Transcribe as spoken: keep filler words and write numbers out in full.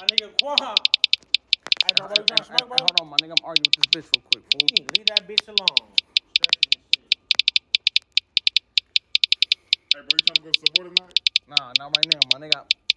nigga Quan. Hey, bro, bro, you trying to smoke, bro? Hold on, my nigga. I'm arguing with this bitch real quick, fool. You need to leave that bitch alone. Hey, bro, you trying to go support tonight? Nah, not right now, my nigga.